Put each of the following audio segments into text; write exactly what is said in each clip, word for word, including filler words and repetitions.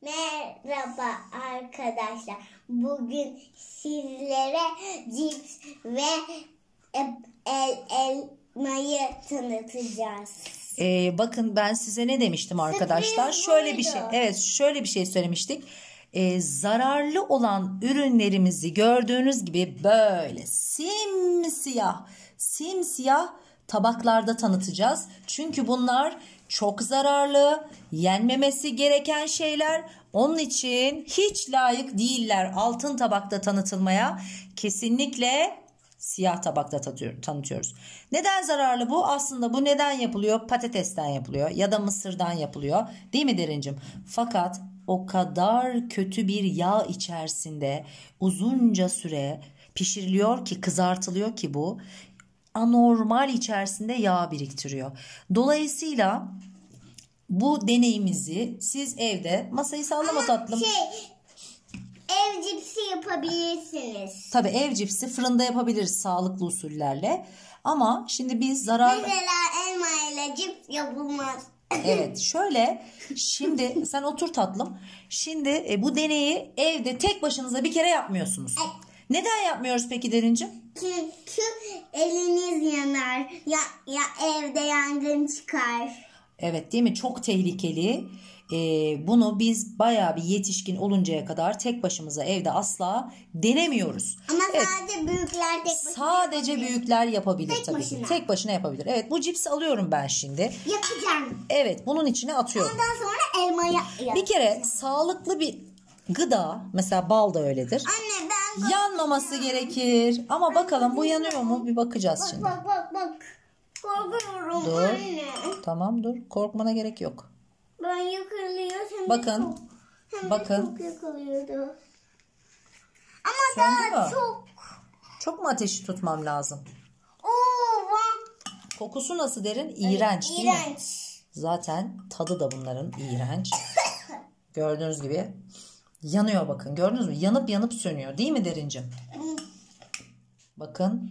Merhaba arkadaşlar. Bugün sizlere cips ve el elmayı tanıtacağız. Ee, bakın ben size ne demiştim arkadaşlar? Sürpriz şöyle buydu. bir şey. Evet, şöyle bir şey söylemiştik. Ee, zararlı olan ürünlerimizi gördüğünüz gibi böyle simsiyah, simsiyah tabaklarda tanıtacağız. Çünkü bunlar çok zararlı, yenmemesi gereken şeyler. Onun için hiç layık değiller altın tabakta tanıtılmaya. Kesinlikle siyah tabakta tanıtıyoruz. Neden zararlı bu? Aslında bu neden yapılıyor? Patatesten yapılıyor ya da mısırdan yapılıyor. Değil mi Derincim? Fakat o kadar kötü bir yağ içerisinde uzunca süre pişiriliyor ki, kızartılıyor ki bu anormal içerisinde yağ biriktiriyor. Dolayısıyla bu deneyimizi siz evde, masayı sallama tatlım. Şey, ev cipsi yapabilirsiniz. Tabii ev cipsi fırında yapabiliriz sağlıklı usullerle. Ama şimdi biz zararlı... Mesela elma ile cips yapılmaz. Evet, şöyle şimdi sen otur tatlım. Şimdi e, bu deneyi evde tek başınıza bir kere yapmıyorsunuz. Evet. Neden yapmıyoruz peki Derincim? Çünkü eliniz yanar. Ya, ya evde yangın çıkar. Evet, değil mi? Çok tehlikeli. Ee, bunu biz bayağı bir yetişkin oluncaya kadar tek başımıza evde asla denemiyoruz. Ama Evet. sadece büyükler tek başına Sadece yapabilir. büyükler yapabilir Tek tabii başına. ki. Tek başına yapabilir. Evet, bu cipsi alıyorum ben şimdi. Yakacağım. Evet, bunun içine atıyorum. Ondan sonra elmayı yakacağım. Bir kere sağlıklı bir gıda, mesela bal da öyledir. Anne ben... Yanmaması gerekir. Ama bakalım bu yanıyor mu? Bir bakacağız Bak şimdi. bak bak bak. Korkuyorum Dur. anne. Tamam dur. Korkmana gerek yok. Ben yakalıyor. Hem de Bakın. çok, hem de Bakın. çok yakalıyordu. Ama Söndü daha mü? çok. Çok mu ateşi tutmam lazım? Oo, bak. Kokusu nasıl Derin? İğrenç değil mi? İğrenç. Zaten tadı da bunların iğrenç. Gördüğünüz gibi yanıyor bakın. Gördünüz mü? Yanıp yanıp sönüyor. Değil mi Derincim? Bakın.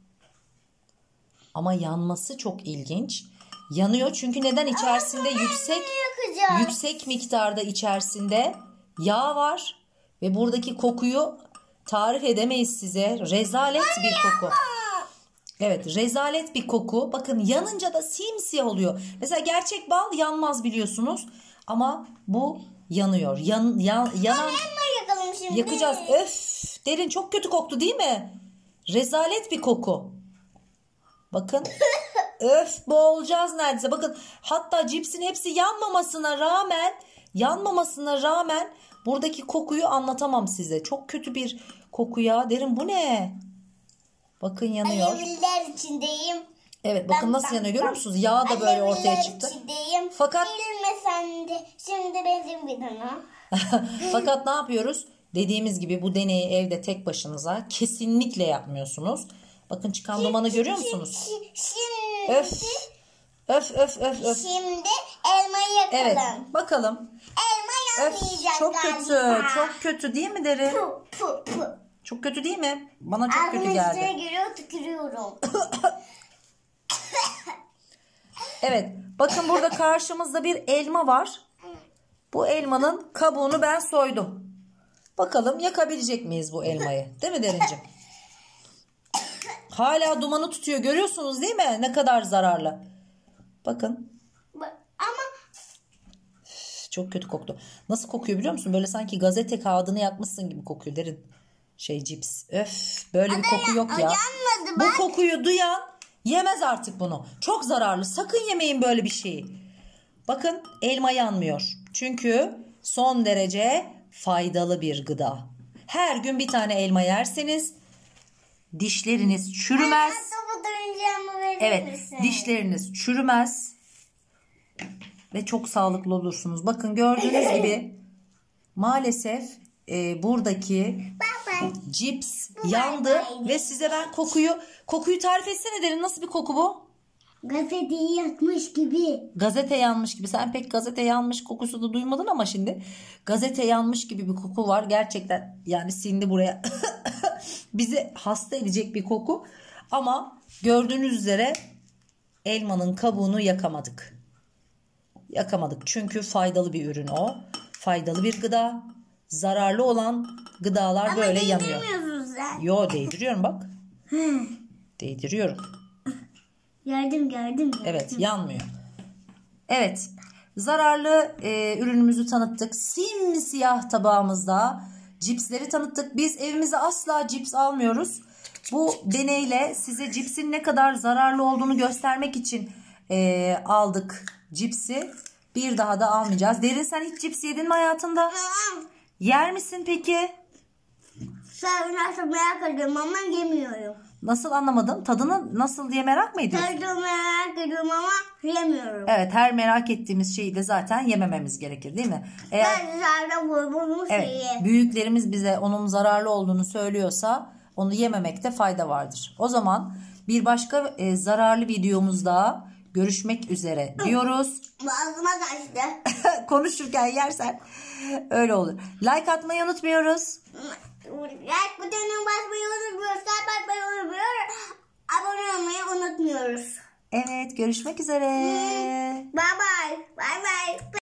Ama yanması çok ilginç. Yanıyor çünkü neden? İçerisinde yüksek Yakacağım. yüksek miktarda içerisinde yağ var ve buradaki kokuyu tarif edemeyiz size. Rezalet bir koku. Evet, rezalet bir koku. Bakın yanınca da simsiyah oluyor. Mesela gerçek bal yanmaz biliyorsunuz. Ama bu yanıyor. Yan, yan, yanan... Elma yakalım şimdi. Yakacağız. Öf! Derin çok kötü koktu değil mi? Rezalet bir koku. Bakın. Öf, boğulacağız neredeyse. Bakın hatta cipsin hepsi yanmamasına rağmen yanmamasına rağmen buradaki kokuyu anlatamam size. Çok kötü bir koku ya. Derin bu ne? Bakın yanıyor. Alevler içindeyim. Evet bakın Ben- nasıl ben- yanıyor görüyor ben- musunuz? Yağ da böyle ortaya Alevler çıktı. içindeyim. Fakat Bilmesen de şimdi benim bir tane. fakat ne yapıyoruz? Dediğimiz gibi bu deneyi evde tek başınıza kesinlikle yapmıyorsunuz. Bakın çıkan dumanı görüyor musunuz? Şimdi, Öf. Öf öf öf öf. şimdi elmayı yakalım. Evet bakalım. Elma Öf, yanmayacak çok galiba. kötü. Çok kötü değil mi Derin? Pu, pu, pu. Çok kötü değil mi? Bana çok kötü Ağzımın geldi. içine giriyor, tükürüyorum. Evet. Bakın burada karşımızda bir elma var. Bu elmanın kabuğunu ben soydum. Bakalım yakabilecek miyiz bu elmayı? Değil mi Derincim? Hala dumanı tutuyor. Görüyorsunuz değil mi? Ne kadar zararlı. Bakın. Ama Çok kötü koktu. Nasıl kokuyor biliyor musun? Böyle sanki gazete kağıdını yakmışsın gibi kokuyor Derin. Şey cips. Öf. Böyle bir koku yok ya. yanmadı Bu bak. kokuyu duyan yemez artık bunu. Çok zararlı. Sakın yemeyin böyle bir şeyi. Bakın elma yanmıyor. Çünkü son derece faydalı bir gıda. Her gün bir tane elma yerseniz dişleriniz çürümez. Topu döneceğimi verir Evet, misin? dişleriniz çürümez ve çok sağlıklı olursunuz. Bakın gördüğünüz gibi maalesef e, buradaki Bye bye. cips Bu yandı bay bay. ve size ben kokuyu kokuyu tarif etsene Derin, nasıl bir koku bu? Gazeteyi yakmış gibi. Gazete yanmış gibi. Sen pek gazete yanmış kokusu da duymadın ama şimdi gazete yanmış gibi bir koku var. Gerçekten yani sindi buraya. Bizi hasta edecek bir koku. Ama gördüğünüz üzere elmanın kabuğunu yakamadık. Yakamadık çünkü faydalı bir ürün o. faydalı bir gıda. Zararlı olan gıdalar Ama böyle yanıyor. değdirmiyorsun sen. Yo, değdiriyorum bak. Hı. Değdiriyorum. Gördüm gördüm. gördüm. Evet, yanmıyor. Evet, zararlı e, ürünümüzü tanıttık. Simsiyah tabağımızda cipsleri tanıttık. Biz evimize asla cips almıyoruz. Bu deneyle size cipsin ne kadar zararlı olduğunu göstermek için e, aldık cipsi. Bir daha da almayacağız. Derin, sen hiç cips yedin mi hayatında? Tamam. Yer misin peki? Sen nasıl merak ediyorum ama yemiyorum. Nasıl, anlamadım. Tadını nasıl diye merak mı ediyorsun? Tadını merak ediyorum ama yemiyorum. Evet, her merak ettiğimiz şeyi de zaten yemememiz gerekir, değil mi? Eğer Ben dışarıda vurduğum evet, şeyi. büyüklerimiz bize onun zararlı olduğunu söylüyorsa onu yememekte fayda vardır. O zaman bir başka e, zararlı videomuzda görüşmek üzere diyoruz. Boğazıma kaçtı. Konuşurken yersen öyle olur. Like atmayı unutmuyoruz. Like butonuna basmayı unutmuyoruz. Kalp atmayı unutmuyoruz. Abone olmayı unutmuyoruz. Evet, görüşmek üzere. Bye bye. Bye bye.